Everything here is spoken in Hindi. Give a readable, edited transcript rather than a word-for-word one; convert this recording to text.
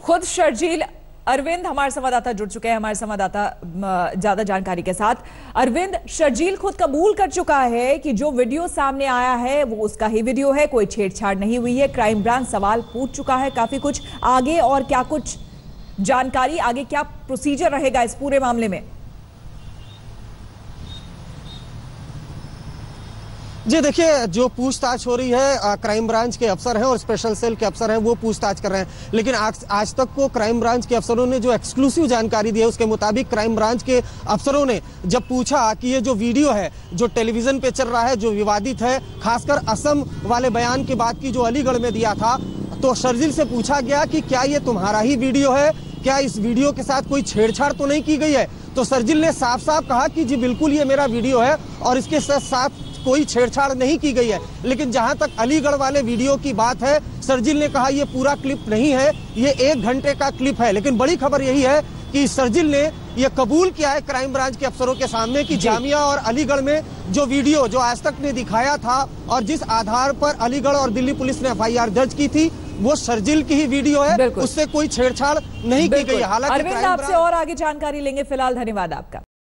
खुद शर्जील अरविंद हमारे संवाददाता जुड़ चुके हैं, हमारे संवाददाता ज्यादा जानकारी के साथ। अरविंद, शर्जील खुद कबूल कर चुका है कि जो वीडियो सामने आया है वो उसका ही वीडियो है, कोई छेड़छाड़ नहीं हुई है। क्राइम ब्रांच सवाल पूछ चुका है काफी कुछ। आगे और क्या कुछ जानकारी, आगे क्या प्रोसीजर रहेगा इस पूरे मामले में? जी देखिए, जो पूछताछ हो रही है क्राइम ब्रांच के अफसर हैं और स्पेशल सेल के अफसर हैं, वो पूछताछ कर रहे हैं। लेकिन आज तक को क्राइम ब्रांच के अफसरों ने जो एक्सक्लूसिव जानकारी दी है उसके मुताबिक क्राइम ब्रांच के अफसरों ने जब पूछा कि ये जो वीडियो है जो टेलीविजन पे चल रहा है, जो विवादित है, खासकर असम वाले बयान की बात की जो अलीगढ़ में दिया था, तो शर्जील से पूछा गया कि क्या ये तुम्हारा ही वीडियो है, क्या इस वीडियो के साथ कोई छेड़छाड़ तो नहीं की गई है? तो शर्जील ने साफ साफ कहा कि जी बिल्कुल ये मेरा वीडियो है और इसके साथ कोई छेड़छाड़ नहीं की गई है। लेकिन जहां तक अलीगढ़ वाले वीडियो की बात है, शर्जील ने कहा ये पूरा क्लिप नहीं है, ये 1 घंटे का क्लिप है। लेकिन बड़ी खबर यही है कि शर्जील ने ये कबूल किया है क्राइम ब्रांच के अफसरों के सामने कि जामिया और अलीगढ़ में जो वीडियो जो आज तक ने दिखाया था और जिस आधार पर अलीगढ़ और दिल्ली पुलिस ने FIR दर्ज की थी, वो शर्जील की ही वीडियो है, उससे कोई छेड़छाड़ नहीं की गई। हालांकि अरविंद, आपसे और आगे जानकारी लेंगे। फिलहाल धन्यवाद आपका।